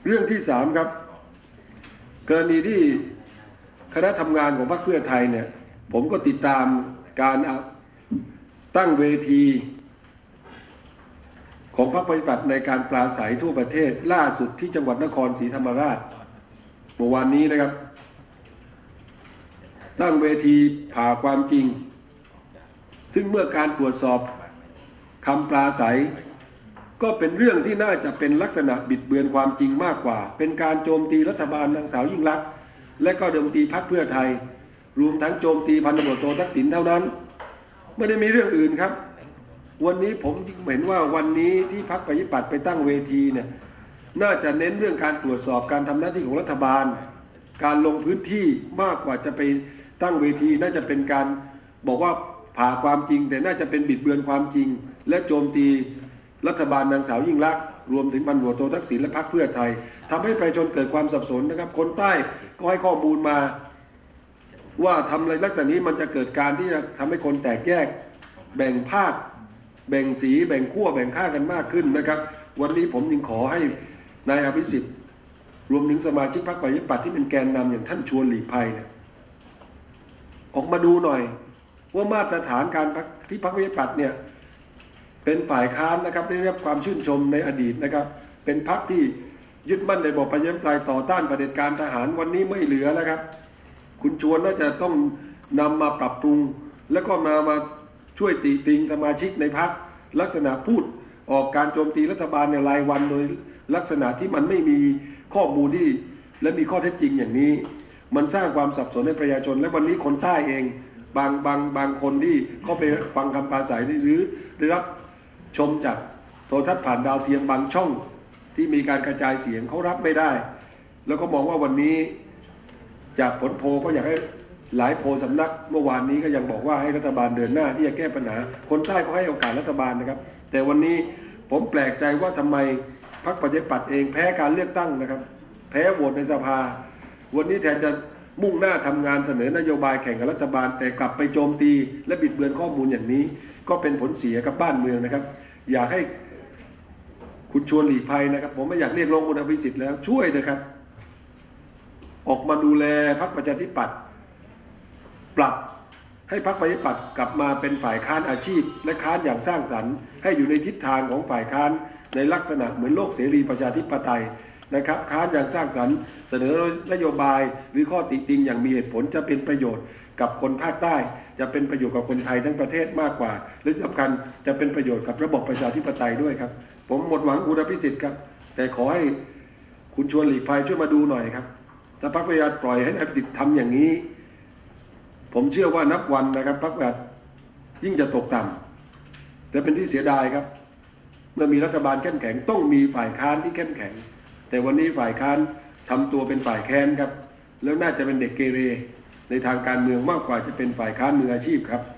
เรื่องที่3ครับกรณีที่คณะทำงานของพรรคเพื่อไทยเนี่ยผมก็ติดตามการตั้งเวทีของพรรคปฏิบัติในการปราศัยทั่วประเทศล่าสุดที่จังหวัดนครศรีธรรมราชเมื่อวานนี้นะครับตั้งเวทีผ่าความจริงซึ่งเมื่อการตรวจสอบคำปราศัยก็เป็นเรื่องที่น่าจะเป็นลักษณะบิดเบือนความจริงมากกว่าเป็นการโจมตีรัฐบาลนางสาวยิ่งลักษณ์และก็โจมตีพรรคเพื่อไทยรวมทั้งโจมตีพันตำรวจโททักษิณเท่านั้นไม่ได้มีเรื่องอื่นครับวันนี้ผมเห็นว่าวันนี้ที่พรรคประชาธิปัตย์ไปตั้งเวทีเนี่ยน่าจะเน้นเรื่องการตรวจสอบการทำหน้าที่ของรัฐบาลการลงพื้นที่มากกว่าจะไปตั้งเวทีน่าจะเป็นการบอกว่าผ่าความจริงแต่น่าจะเป็นบิดเบือนความจริงและโจมตีรัฐบาลนางสาวยิ่งลักษณ์รวมถึงพันตำรวจโททักษิณและพรรคเพื่อไทยทำให้ประชาชนเกิดความสับสนนะครับคนใต้ก็ให้ข้อมูลมาว่าทำอะไรลักษณะนี้มันจะเกิดการที่จะทำให้คนแตกแยกแบ่งภาคแบ่งสีแบ่งขั้วแบ่งข้างกันมากขึ้นนะครับวันนี้ผมจึงขอให้นายอภิสิทธิ์รวมถึงสมาชิกพรรคประชาธิปัตย์ที่เป็นแกนนำอย่างท่านชวนหลีกภัยเนี่ยออกมาดูหน่อยว่ามาตรฐานการที่พรรคประชาธิปัตย์เนี่ยเป็นฝ่ายค้านนะครับได้รับความชื่นชมในอดีตนะครับเป็นพรรคที่ยึดมั่นในระบอบประชาธิปไตยต่อต้านเผด็จการทหารวันนี้ไม่เหลือแล้วครับคุณชวนน่าจะต้องนำมาปรับปรุงแล้วก็มาช่วยติติงสมาชิกในพรรคลักษณะพูดออกการโจมตีรัฐบาลในรายวันโดยลักษณะที่มันไม่มีข้อมูลที่และมีข้อเท็จจริงอย่างนี้มันสร้างความสับสนในประชาชนและวันนี้คนใต้เองบางคนที่เข้าไปฟังคำปราศัยหรือได้รับชมจากโทรทัศน์ผ่านดาวเทียมบางช่องที่มีการกระจายเสียงเขารับไม่ได้แล้วก็มองว่าวันนี้จากผลโพลก็อยากให้หลายโพลสำนักเมื่อวานนี้ก็ยังบอกว่าให้รัฐบาลเดินหน้าที่จะแก้ปัญหาคนใต้ก็ให้โอกาสรัฐบาลนะครับแต่วันนี้ผมแปลกใจว่าทำไมพรรคประชาธิปัตย์เองแพ้การเลือกตั้งนะครับแพ้โหวตในสภาวันนี้แทนจะมุ่งหน้าทำงานเสนอนโยบายแข่งกับรัฐบาลแต่กลับไปโจมตีและบิดเบือนข้อมูลอย่างนี้ก็เป็นผลเสียกับบ้านเมืองนะครับอยากให้คุณชวนหลีกภัยนะครับผมไม่อยากเรียกร้องคุณอภิสิทธิ์แล้วช่วยนะครับออกมาดูแลพรรคประชาธิปัตย์ปรับให้พรรคประชาธิปัตย์กลับมาเป็นฝ่ายค้านอาชีพและค้านอย่างสร้างสรรค์ให้อยู่ในทิศทางของฝ่ายค้านในลักษณะเหมือนโลกเสรีประชาธิปไตยนะครับค้านอย่างสร้างสรรค์เสนอนโยบายหรือข้อติติงอย่างมีเหตุผลจะเป็นประโยชน์กับคนภาคใต้จะเป็นประโยชน์กับคนไทยทั้งประเทศมากกว่าและที่สำคัญจะเป็นประโยชน์กับระบบประชาธิปไตยด้วยครับผมหมดหวังคุณอภิสิทธิ์ครับแต่ขอให้คุณชวนหลีกภัยช่วยมาดูหน่อยครับถ้าพรรคประชาธิปัตย์ปล่อยให้อภิสิทธิ์ทำอย่างนี้ผมเชื่อว่านับวันนะครับพรรคประชาธิปัตย์ยิ่งจะตกต่ำแต่เป็นที่เสียดายครับเมื่อมีรัฐบาลเข้มแข็งต้องมีฝ่ายค้านที่เข้มแข็งแต่วันนี้ฝ่ายค้านทำตัวเป็นฝ่ายแค้นครับแล้วน่าจะเป็นเด็กเกเรในทางการเมืองมากกว่าจะเป็นฝ่ายค้านมืออาชีพครับ